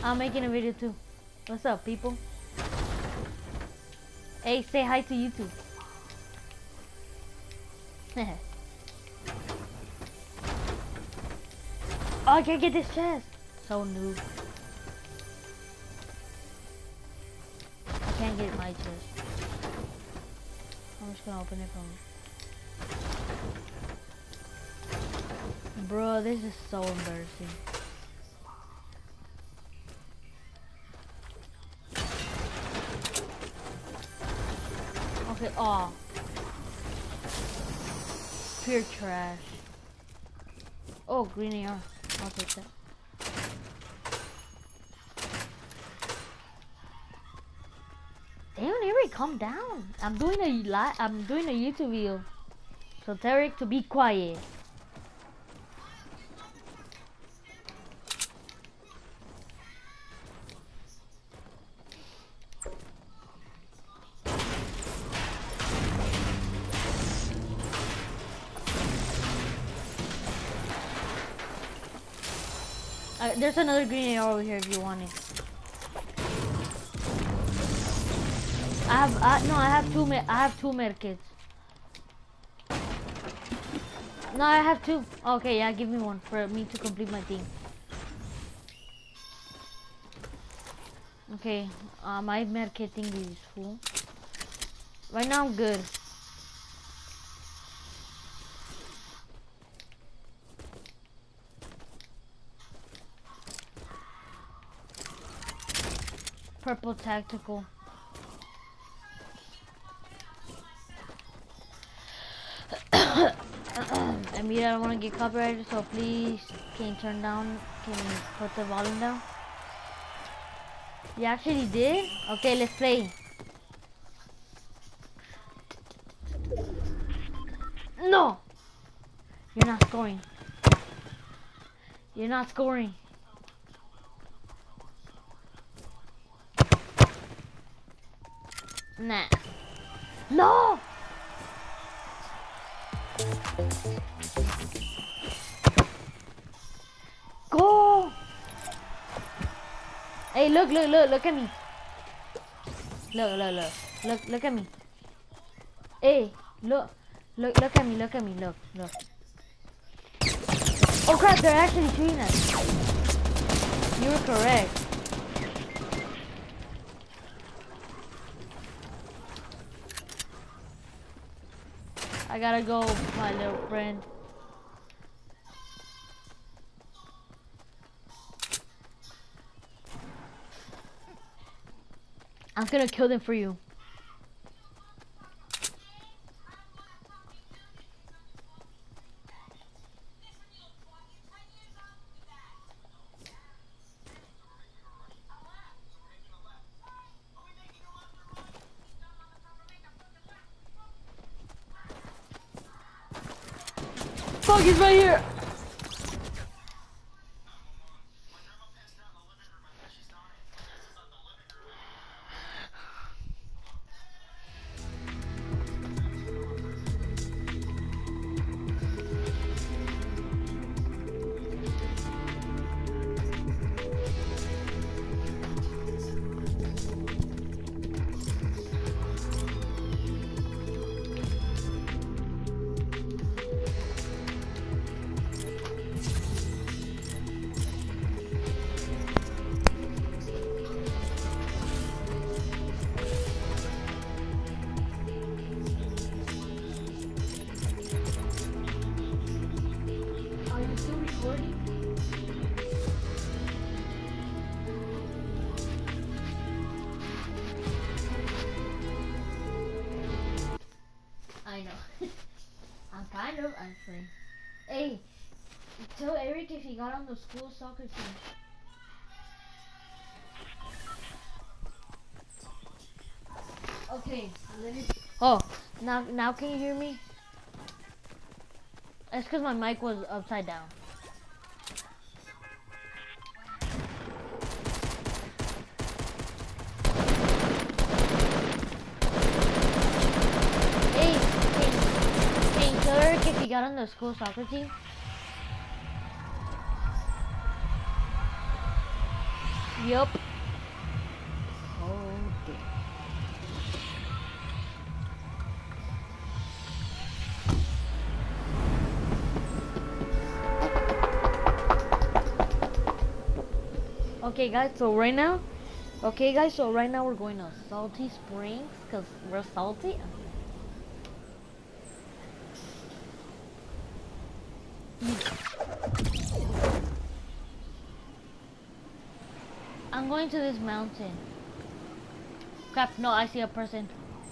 I'm making a video too. What's up, people? Hey, say hi to YouTube. Oh, I can't get this chest. So noob. I can't get my chest. I'm just gonna open it from. Bro, this is so embarrassing. Okay, oh. Pure trash. Oh, green AR. I'll take that. Damn, Eric, calm down. I'm doing a YouTube video. So tell Eric to be quiet. There's another green AR over here if you want it. I have two medkits. No, I have two. Okay, yeah, give me one for me to complete my thing. Okay, my medkit thing is full. Right now I'm good. Purple tactical. I mean, I don't want to get copyrighted, so please can you put the volume down? You actually did? Okay, let's play. No! You're not scoring. You're not scoring. Nah. No! Go! Hey, look at me. Look at me. Hey, look at me, look. Oh crap, they're actually shooting us. You were correct. I gotta go, my little friend. I'm gonna kill them for you. Fuck, he's right here. I know. I'm kind of actually. Hey, tell Eric if he got on the school soccer team. Okay, let me. Oh, now can you hear me? That's because my mic was upside down. Hey, can you tell Eric if he got on the school soccer team? Yup. Okay. Okay guys, so right now we're going to Salty Springs because we're salty. I'm going to this mountain. Crap, no, I see a person.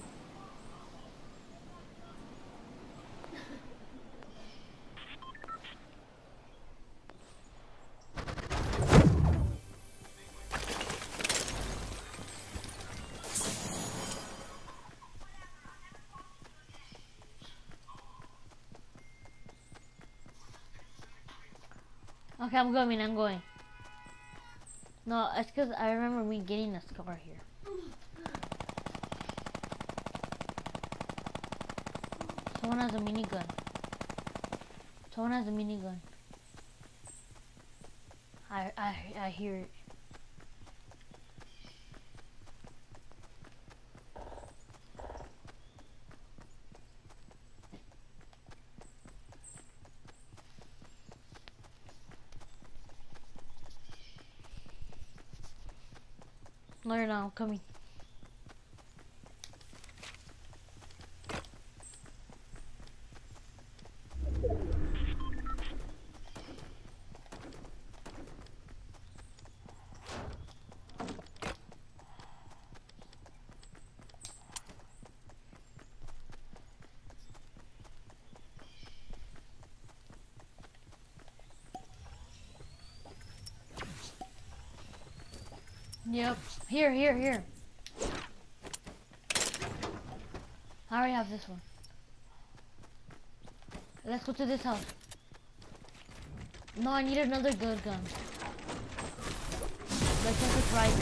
Okay, I'm going. No, it's because I remember me getting a scar here. Someone has a minigun. Someone has a minigun. I hear it. No, you're not. I'm coming. Yep. Here. I already have this one. Let's go to this house. No, I need another good gun. Let's take it right.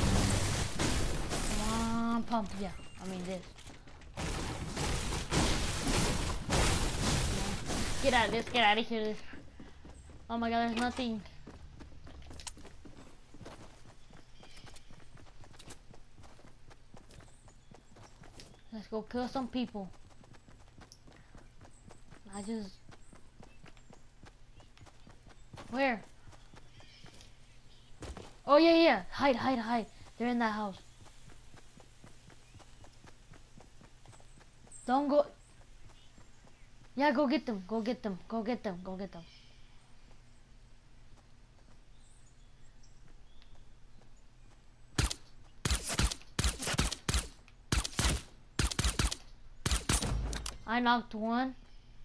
Come on, pump. Yeah, I mean this. Get out of here. Oh my god, there's nothing. Let's go kill some people. Where? Oh yeah. Hide. They're in that house. Don't go. Yeah, go get them. Go get them. I knocked one.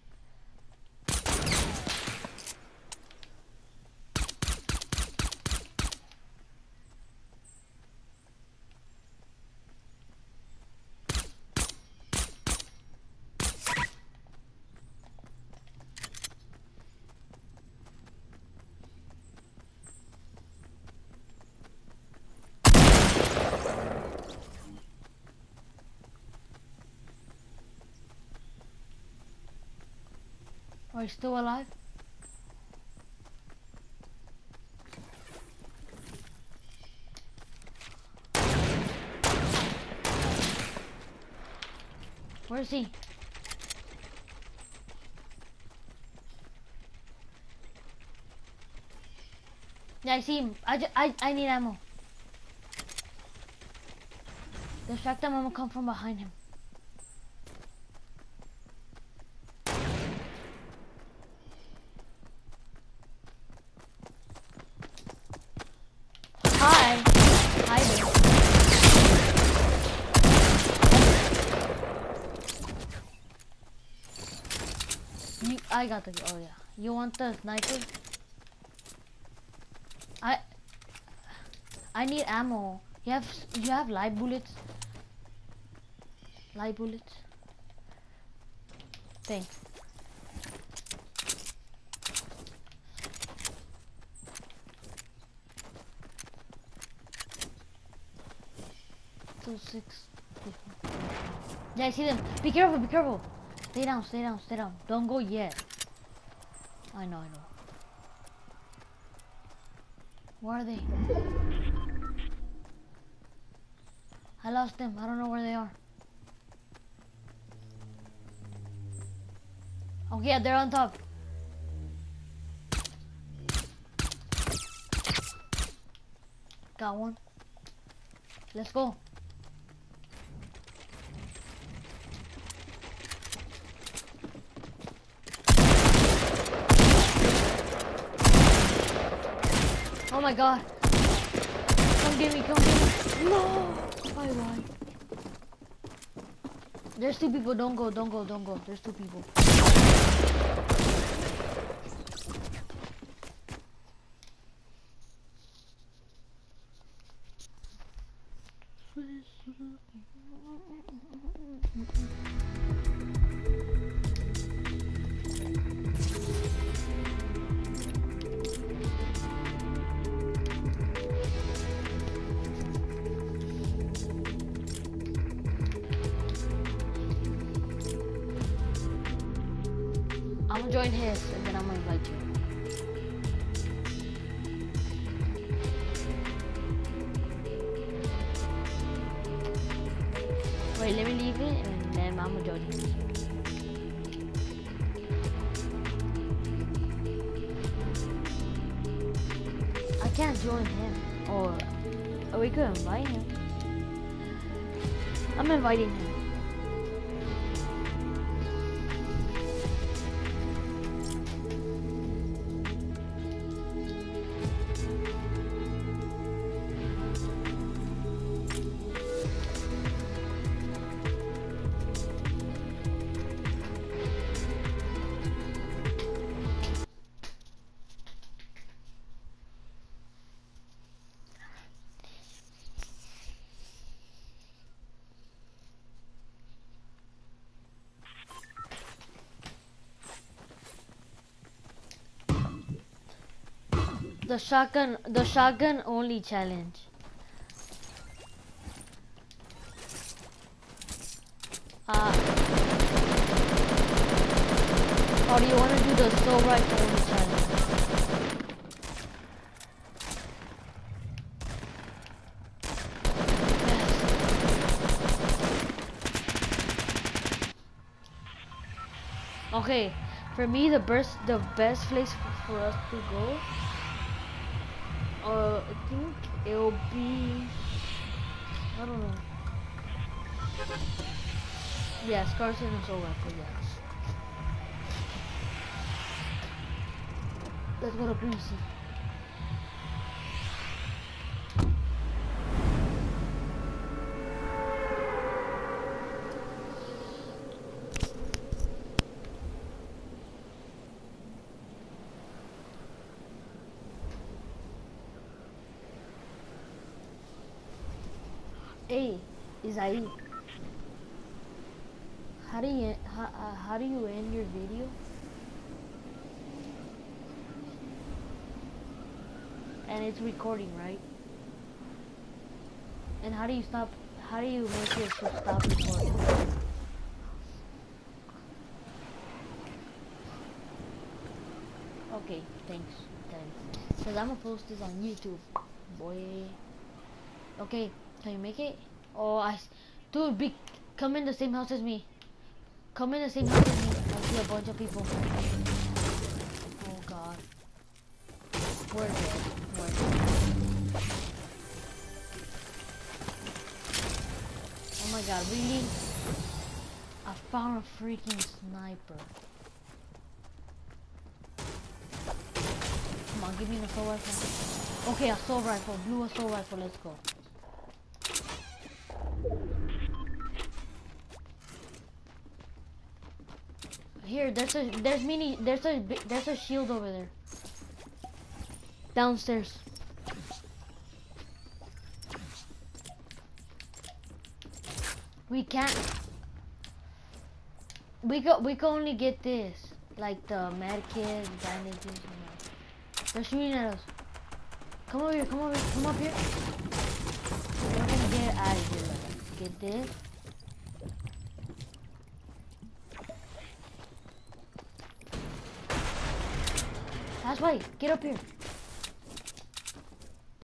Are you still alive? Where is he? Yeah, I see him. I need ammo. Distract him, I'm gonna come from behind him. Hi. I got the. Oh yeah. You want the sniper? I need ammo. You have live bullets. Live bullets. Thanks. Six. Yeah, I see them. Be careful. Stay down. Don't go yet. I know. Where are they? I lost them. I don't know where they are. Okay, yeah, they're on top. Got one. Let's go. Oh my god. Come get me, come get me. No! Bye. There's two people, don't go. There's two people. I'm gonna join his and then I'm gonna invite you. Wait, let me leave it and then I'm gonna join his. I can't join him, or we could invite him. I'm inviting him. The shotgun only challenge. Or do you want to do the assault rifle only challenge? Yes. Okay, for me the best place for us to go. I think it'll be, I don't know. Yeah, Scarson and Soul Rifle, yes. Let's go to Greasy. Hey, Isai, how do you end your video? And it's recording, right? And how do you make it to stop recording? Okay, thanks. Cause I'm gonna post this on YouTube, boy. Okay. Can you make it? Oh, dude, come in the same house as me. Come in the same house as me. I see a bunch of people. Oh god. Where is it? Oh my god, really? I found a freaking sniper. Come on, give me an assault rifle. Okay, assault rifle, blue assault rifle, let's go. Here, there's a shield over there. Downstairs. We can't. We can only get this, like the med kit, bandages, and that. They're shooting at us. Come over here, come up here. We're gonna get out of here. Get this. That's right. Get up here.